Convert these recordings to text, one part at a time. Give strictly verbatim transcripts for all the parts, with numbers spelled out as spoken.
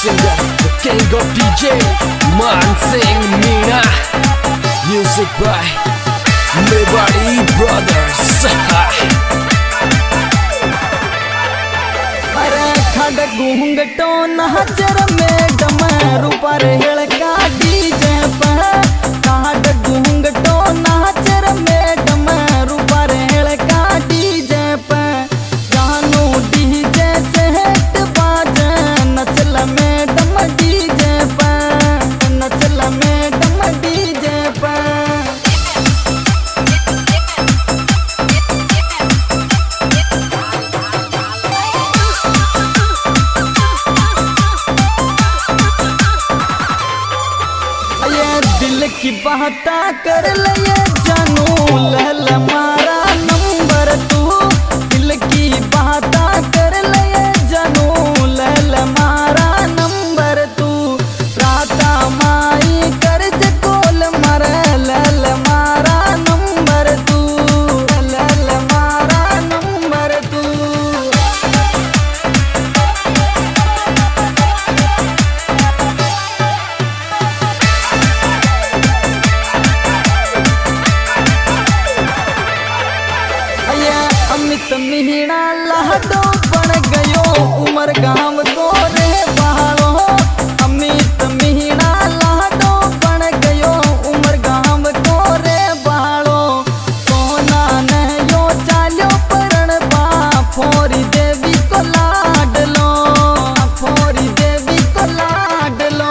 singer, the king of D J, Mansingh Meena. Music by Mewari Brothers. अरे खड़ घूंघटो नजर में डमरू पर हिलका डीजे पर खड़ घूंघटो नजर में डमरू पर हिलका डीजे पर जानू डीजे से हेट बाजे नचल में डम डीजे पर नचल में डम डीजे पर दिल की बाता कर ले जानू लहल मारा नंबर तू दिल की बाता कर ले जानू लहल मारा नंबर तू राता माई कर कोल मर लहल मारा नंबर तू लहल मारा नंबर तू अमित मीणा लहडो बन गयो उमर गांव को रे बहालो अमित मीणा लहडो बन गयो उमर गांव को रे बहालो सोना ने यो चालो परण बा फोरी देवी को लाडलो फोरी देवी को लाडलो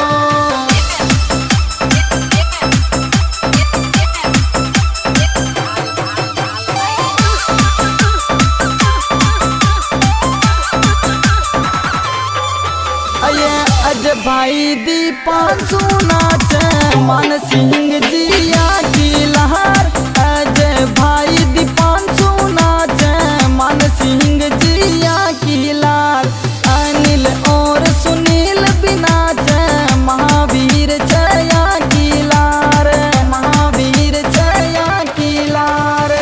अज भाई दीपांशु नाचे मान सिंह जिया की लहर अज भाई दीपांशु नाचे मान सिंह जिया की लहर अनिल और सुनील भी नाचे महावीर छया की लहर महावीर छया की लहर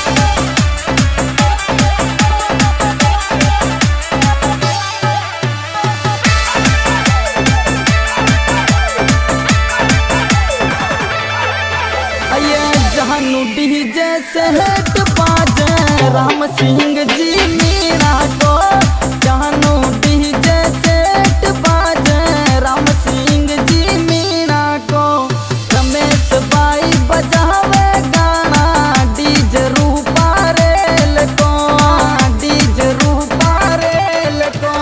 जानू डीजे से हेट बाजे राम सिंह जी मीरा को जानू डीजे से हेट बाजे राम सिंह जी मीरा को रमेश भाई बजावे गाना डीजे रूपा रेल को डीजे रूपा रेल को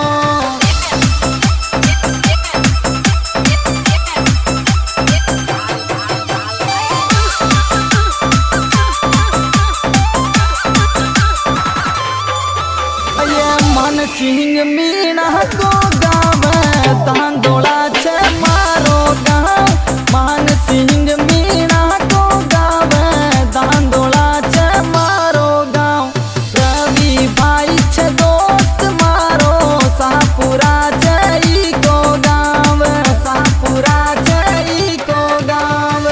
मान सिंह मीणा को गावे तांदोला छे मारो गाँव मान सिंह मीणा को गावे तांदोला छे मारो गाँव रवि भाई छे दोस्त मारो सापुरा छे को गाँव सापुरा छे को गाँव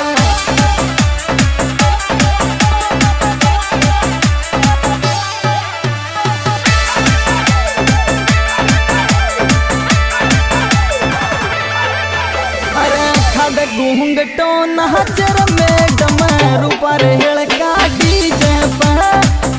घूंघटो नजर में डमरू पर हिलका डीजे पर